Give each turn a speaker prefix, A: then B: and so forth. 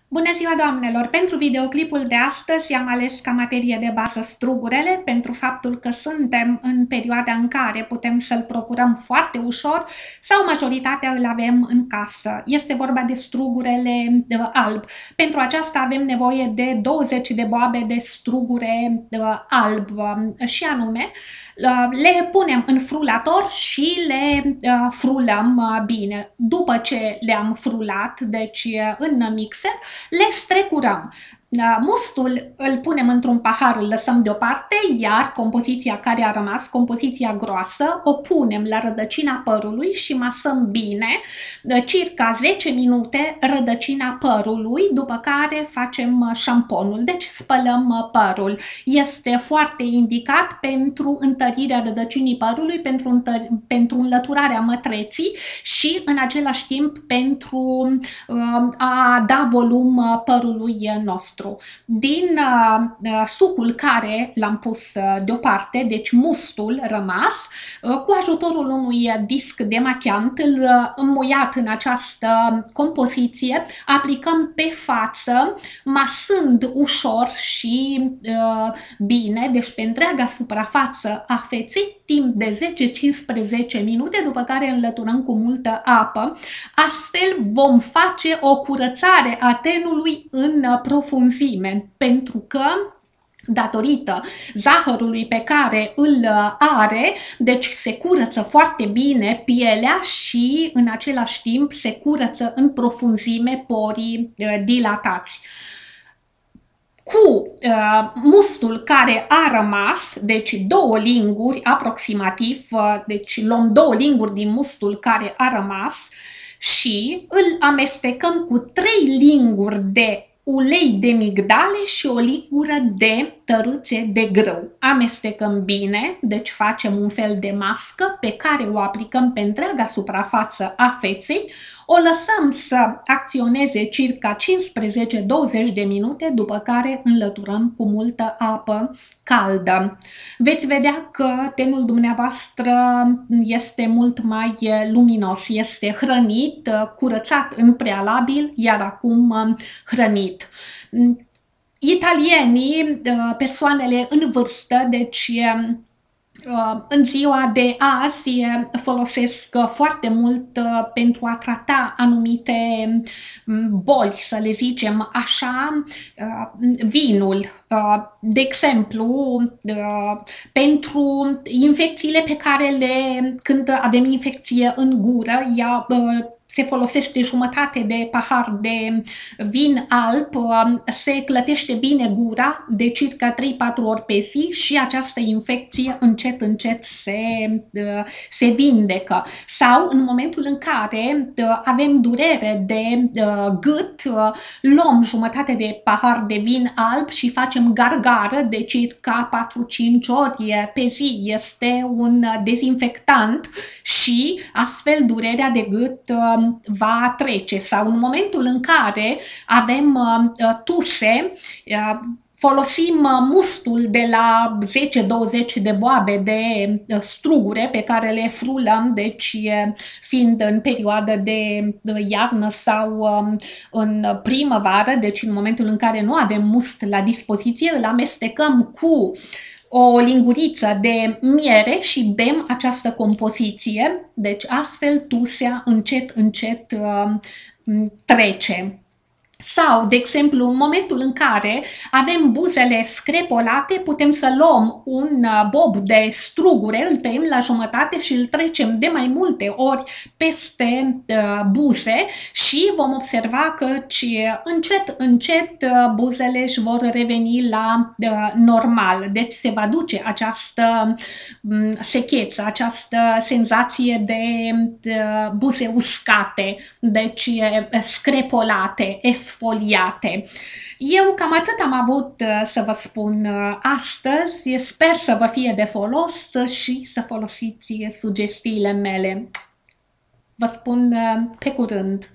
A: Bună ziua, doamnelor! Pentru videoclipul de astăzi am ales ca materie de bază strugurele, pentru faptul că suntem în perioada în care putem să-l procurăm foarte ușor sau majoritatea îl avem în casă. Este vorba de strugurele alb. Pentru aceasta avem nevoie de 20 de boabe de strugure alb și anume le punem în frulator și le frulăm bine. După ce le-am frulat, deci în mixer, le strecurăm. Mustul îl punem într-un pahar, îl lăsăm deoparte, iar compoziția care a rămas, compoziția groasă, o punem la rădăcina părului și masăm bine, circa 10 minute rădăcina părului, după care facem șamponul, deci spălăm părul. Este foarte indicat pentru întărirea rădăcinii părului, pentru înlăturarea mătreții și în același timp pentru a da volum părului nostru. Din sucul care l-am pus deoparte, deci mustul rămas, cu ajutorul unui disc demachiant, îl înmuiat în această compoziție, aplicăm pe față, masând ușor și bine, deci pe întreaga suprafață a feței, timp de 10-15 minute, după care înlăturăm cu multă apă. Astfel vom face o curățare a tenului în profunzime, pentru că datorită zahărului pe care îl are, deci se curăță foarte bine pielea și în același timp se curăță în profunzime porii dilatați. Cu mustul care a rămas, deci 2 linguri aproximativ, deci luăm 2 linguri din mustul care a rămas și îl amestecăm cu 3 linguri de ulei de migdale și o lingură de tărâțe de grâu. Amestecăm bine, deci facem un fel de mască pe care o aplicăm pe întreaga suprafață a feței, o lăsăm să acționeze circa 15-20 de minute, după care înlăturăm cu multă apă caldă. Veți vedea că tenul dumneavoastră este mult mai luminos, este hrănit, curățat în prealabil, iar acum hrănit. Italienii, persoanele în vârstă, deci în ziua de azi folosesc foarte mult pentru a trata anumite boli, să le zicem așa, vinul. De exemplu, pentru infecțiile pe care când avem infecție în gură, se folosește jumătate de pahar de vin alb, se clătește bine gura de circa 3-4 ori pe zi și această infecție încet se vindecă. Sau în momentul în care avem durere de gât, luăm jumătate de pahar de vin alb și facem gargară de circa 4-5 ori pe zi. Este un dezinfectant și astfel durerea de gât va trece. Sau în momentul în care avem tuse, folosim mustul de la 10-20 de boabe de strugure pe care le frulăm, deci fiind în perioadă de iarnă sau în primăvară, deci în momentul în care nu avem must la dispoziție, îl amestecăm cu o linguriță de miere și bem această compoziție, deci astfel tusea încet trece. Sau, de exemplu, în momentul în care avem buzele screpolate, putem să luăm un bob de strugure, îl tăiem la jumătate și îl trecem de mai multe ori peste buze și vom observa că încet buzele își vor reveni la normal. Deci se va duce această secheță, această senzație de buze uscate, deci screpolate, esfoliate. Eu cam atât am avut să vă spun astăzi. Sper să vă fie de folos și să folosiți sugestiile mele. Vă spun pe curând!